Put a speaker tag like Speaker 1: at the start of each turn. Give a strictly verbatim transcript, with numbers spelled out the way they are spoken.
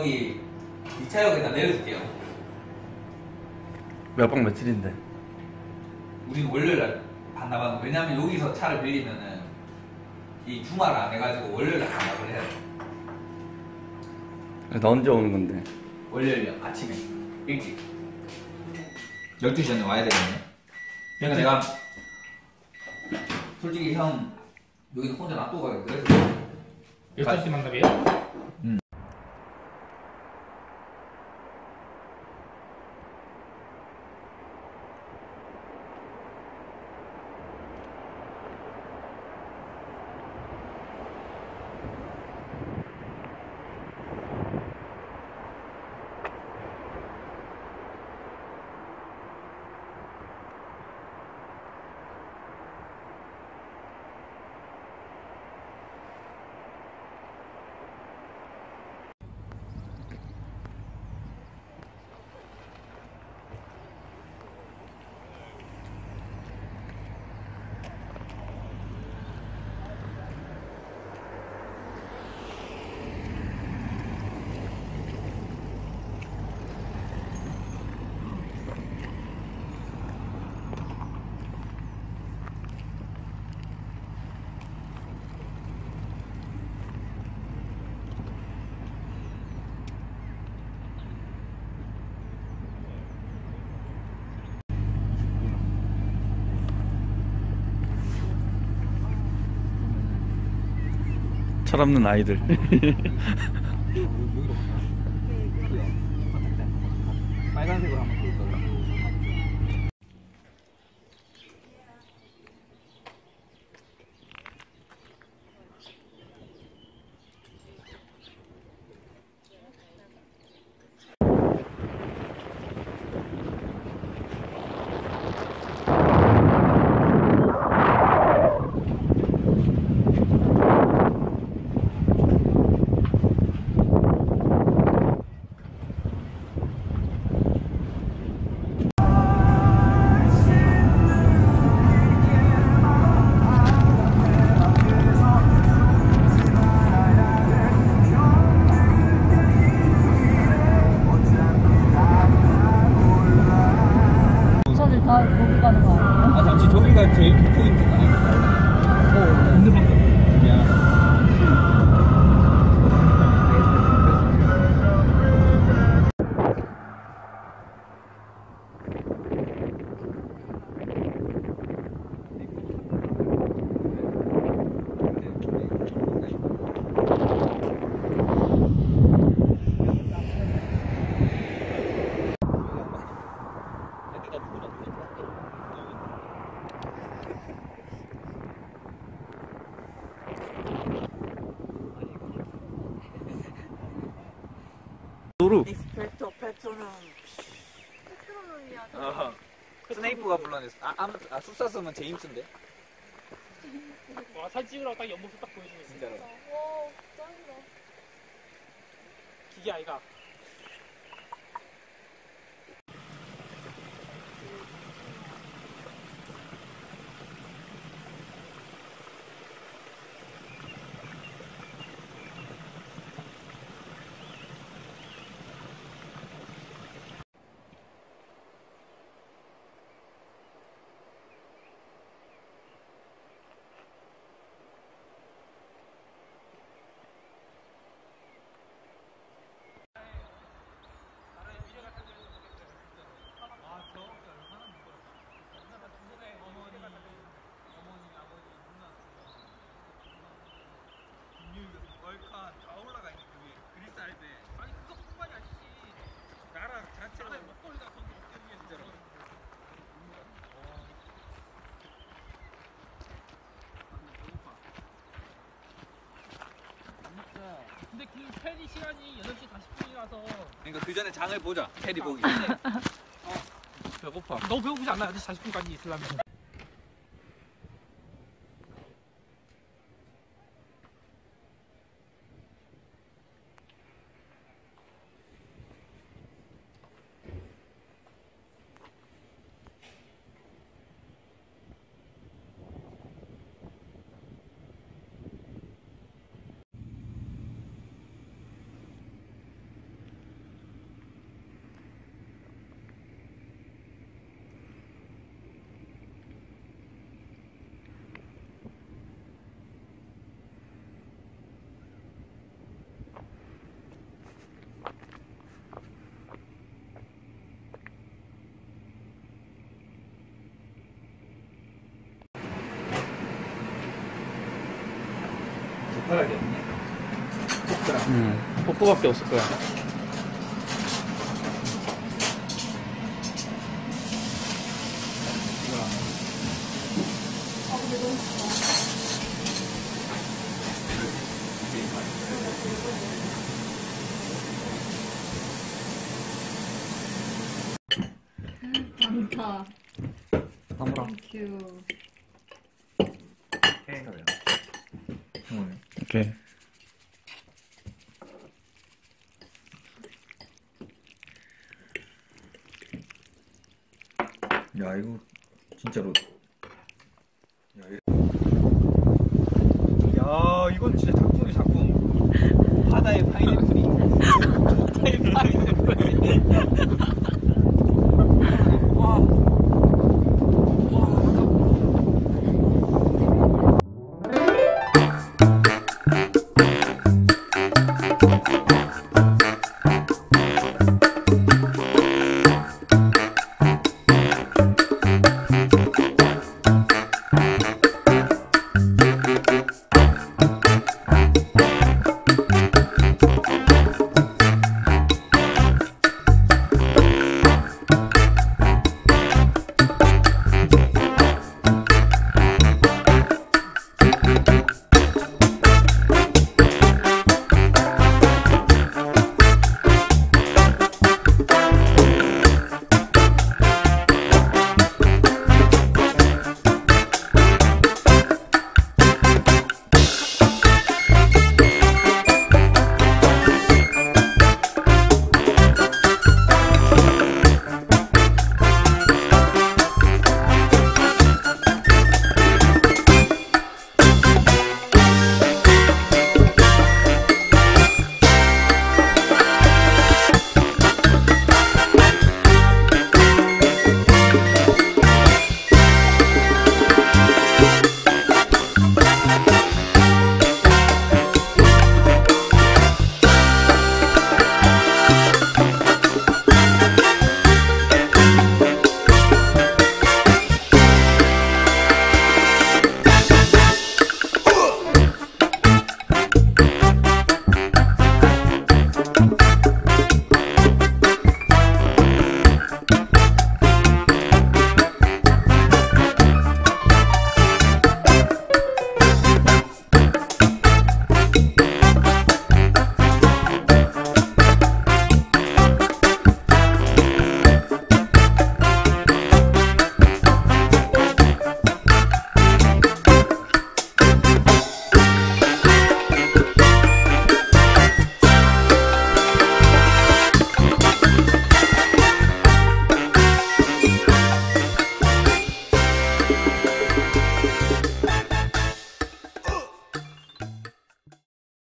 Speaker 1: 여기 이 차역에다 내려줄게요.
Speaker 2: 몇 박 며칠인데?
Speaker 1: 우리는 월요일날 반납하는. 왜냐면 여기서 차를 빌리면은 이 주말 안 해가지고 월요일날 반납을 해야 돼.
Speaker 2: 나 언제 오는 건데?
Speaker 1: 월요일 아침에 일찍 열두 시 전에 와야 되겠네. 그러니까 내가 솔직히 형 여기서 혼자 놔두고 가겠다 그래서
Speaker 3: 열두 시 만납이에요?
Speaker 2: 철없는 아이들.
Speaker 1: 빨간색으로 한번 볼까요?
Speaker 4: 다 거기 가는 거 아니에요?
Speaker 1: 아 잠시 저기가 제일 포인트가 아닌가? 어, 있는 방법. 미안하다.
Speaker 2: 도루.
Speaker 5: 익스펙토 페트로눔.
Speaker 4: 페트로눔이야.
Speaker 1: 어. 스네이프가 불러냈어. 아, 아, 아 숫자 쓰면 제임스인데.
Speaker 3: 와 사진 찍으라고 딱 옆모습 딱 보여주고 있어.
Speaker 1: 진짜로.
Speaker 4: 와, 짱이다.
Speaker 3: 기계 아이가. 근데 그 페리 시간이 여덟 시 사십 분이라서
Speaker 1: 그러니까 그 전에 장을 보자. 페리 보기.
Speaker 3: 어,
Speaker 1: 배고파.
Speaker 3: 너무 배고프지 않나? 여덟 시 사십 분까지 있으려면.
Speaker 1: 젓가락이 없네. 젓가락.
Speaker 2: 응. 포크밖에 없을 거야.
Speaker 1: 이거랑.
Speaker 4: 아, 근데 너무 좋다. 많다.
Speaker 2: 아무랑.
Speaker 4: 땡큐.
Speaker 1: 응.
Speaker 2: 오케이.
Speaker 1: 야 이거 진짜로. 야, 이- 야 이건 진짜 작품이 작품. 바다의 파인애플이. 바다의 파인애플이. 와.